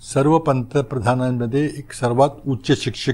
सर्व पंतप्रधानांमध्ये एक सर्वात उच्च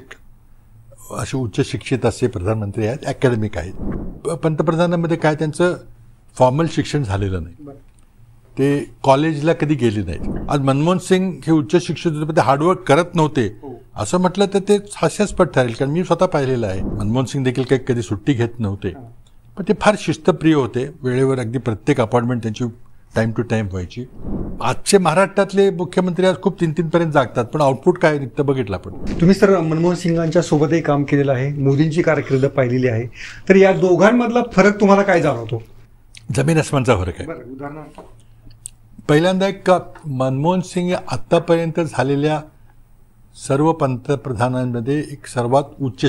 शिक्षित असे प्रधानमंत्री आहेत, अकॅडमिक आहेत. पंतप्रधानांमध्ये काय त्यांचं फॉर्मल शिक्षण झालेलं नाही, ते कॉलेजला कधी गेले नाहीत. आज मनमोहन सिंग हे उच्च शिक्षित होते, ते हार्डवर्क करत नव्हते असं म्हटलं तर ते हास्यास्पद ठरेल, कारण मी स्वतः पाहिलेलं आहे. मनमोहन सिंग देखील काही कधी सुट्टी घेत नव्हते, पण ते फार शिस्तप्रिय होते. वेळेवर अगदी प्रत्येक अपॉइंटमेंट त्यांची टाइम टू टाइम व्हायची. आजचे महाराष्ट्रातले मुख्यमंत्री आज खूप 3-3 पर्यंत जागतात, पण आउटपुट काय निघतं बघितलं आपण. तुम्ही सर मनमोहन सिंगांच्या सोबतही काम केलेलं आहे, मोदींची कारकीर्द पाहिलेली आहे, तर या दोघांमधला फरक तुम्हाला काय जाणवतो? जमीन आसमानचा फरक आहे. पहिल्यांदा एक मनमोहन सिंग आतापर्यंत झालेल्या सर्व पंतप्रधानांमध्ये एक सर्वात उच्च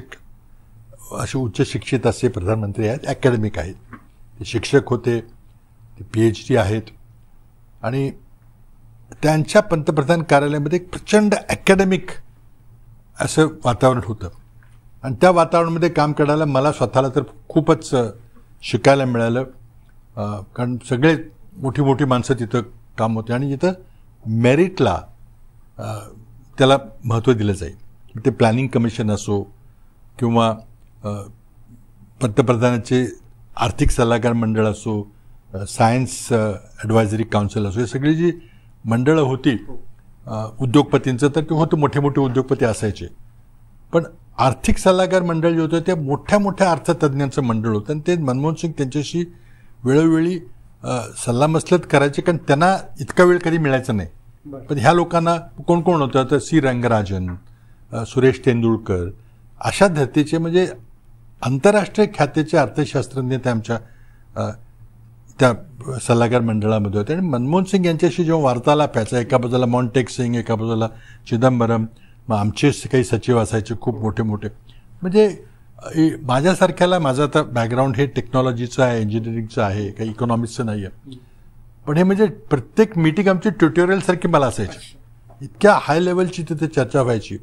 शिक्षित असे प्रधानमंत्री आहेत, अकॅडमिक आहेत. ते शिक्षक होते, ते PhD आहेत, आणि त्यांच्या पंतप्रधान कार्यालयामध्ये एक प्रचंड अकॅडमिक असं वातावरण होतं. आणि त्या वातावरणामध्ये काम करायला मला स्वतःला तर खूपच शिकायला मिळालं, कारण सगळे मोठी मोठी माणसं तिथं काम होते आणि जिथं मेरिटला त्याला महत्त्व दिलं जाईल. ते प्लॅनिंग कमिशन असो किंवा पंतप्रधानाचे आर्थिक सल्लागार मंडळ असो, सायन्स ॲडवायझरी काउन्सिल असो, हे सगळी जी मंडळं होती उद्योगपतींचं, तर ते होतं मोठे मोठे उद्योगपती असायचे. पण आर्थिक सल्लागार मंडळ जे होतं ते मोठ्या मोठ्या अर्थतज्ञांचं मंडळ होतं, आणि ते मनमोहन सिंग त्यांच्याशी वेळोवेळी सल्लामसलत करायचे, कारण त्यांना इतका वेळ कधी मिळायचा नाही. पण ह्या लोकांना कोण कोण होतं, तर C. रंगराजन, सुरेश तेंडुलकर, अशा धर्तीचे म्हणजे आंतरराष्ट्रीय ख्यातीचे अर्थशास्त्रज्ञ ते आमच्या त्या सल्लागार मंडळामध्ये होते. आणि मनमोहन सिंग यांच्याशी जेव्हा वार्तालाप व्हायचा, एका बाजूला मॉन्टेक सिंग, एका बाजूला चिदंबरम, मग आमचे काही सचिव असायचे खूप मोठे मोठे. म्हणजे माझ्यासारख्याला, माझं आता बॅकग्राऊंड हे टेक्नॉलॉजीचं आहे, इंजिनिअरिंगचं आहे, काही इकॉनॉमिक्सचं नाही आहे, पण हे म्हणजे प्रत्येक मीटिंग आमची ट्युटोरियलसारखी मला असायची. इतक्या हाय लेवलची तिथे चर्चा व्हायची.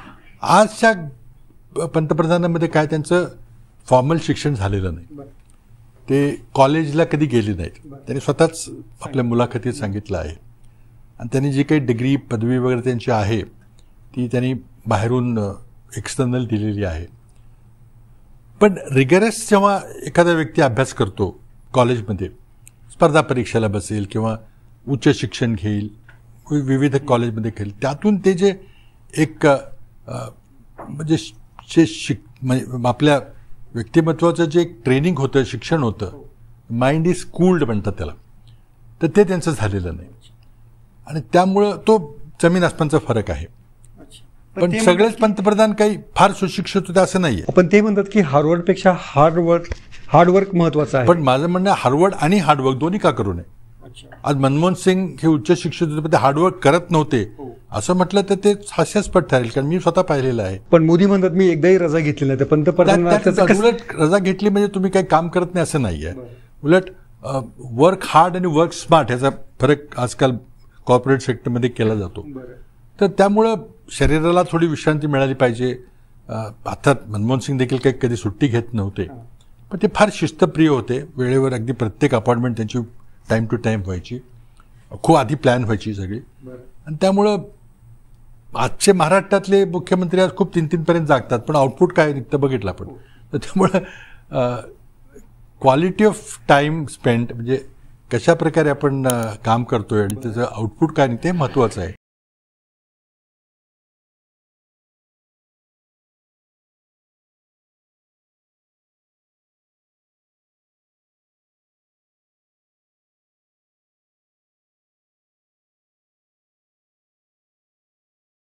आजच्या पंतप्रधानांमध्ये काय त्यांचं फॉर्मल शिक्षण झालेलं नाही, ते कॉलेजला कधी गेले नाहीत. त्यांनी स्वतःच आपल्या मुलाखतीत सांगितलं आहे. आणि त्यांनी जी काही डिग्री पदवी वगैरे त्यांची आहे ती त्यांनी बाहेरून एक्सटर्नल दिलेली आहे. पण रिगरस जेव्हा एखादा व्यक्ती अभ्यास करतो कॉलेजमध्ये, स्पर्धा परीक्षेला बसेल किंवा उच्च शिक्षण घेईल, विविध कॉलेजमध्ये घेईल, त्यातून ते जे एक म्हणजे आपल्या व्यक्तिमत्वाचं जे एक ट्रेनिंग होतं, शिक्षण होतं, माइंड इज स्कूल्ड म्हणतात त्याला, तर ते त्यांचं झालेलं नाही. आणि त्यामुळं तो जमीन आसमानचा फरक आहे. पण सगळेच पंतप्रधान काही फार सुशिक्षित होते असं नाहीये. पण ते म्हणतात की हार्वर्डपेक्षा हार्डवर्क महत्वाचं आहे. पण माझं म्हणणं हार्वर्ड आणि हार्डवर्क दोन्ही का करू नये. आज मनमोहन सिंग हे उच्च शिक्षित होते, ते हार्डवर्क करत नव्हते असं म्हटलं तर ते हास्यास्पद ठरेल, कारण मी स्वतः पाहिलेलं आहे. पण मोदी म्हणतात मी एकदाही रजा घेतली नाही, पंतप्रधान उलट रजा घेतली म्हणजे तुम्ही काही काम करत नाही असं नाहीये. उलट वर्क हार्ड आणि वर्क स्मार्ट ह्याचा फरक आजकाल कॉर्पोरेट सेक्टरमध्ये केला जातो. तर त्यामुळं शरीराला थोडी विश्रांती मिळाली पाहिजे. अर्थात मनमोहन सिंग देखील काही कधी सुट्टी घेत नव्हते, पण ते फार शिस्तप्रिय होते. वेळेवर अगदी प्रत्येक अपॉइंटमेंट त्यांची टाइम टू टाइम व्हायची, खूप आधी प्लॅन व्हायची सगळी. आणि त्यामुळं आजचे महाराष्ट्रातले मुख्यमंत्री आज खूप 3-3 पर्यंत जागतात, पण आउटपुट काय निघतं बघितलं आपण. तर त्यामुळं क्वालिटी ऑफ टाइम स्पेंड म्हणजे कशा प्रकारे आपण काम करतोय आणि त्याचं आउटपुट काय निघतं हे महत्त्वाचं आहे.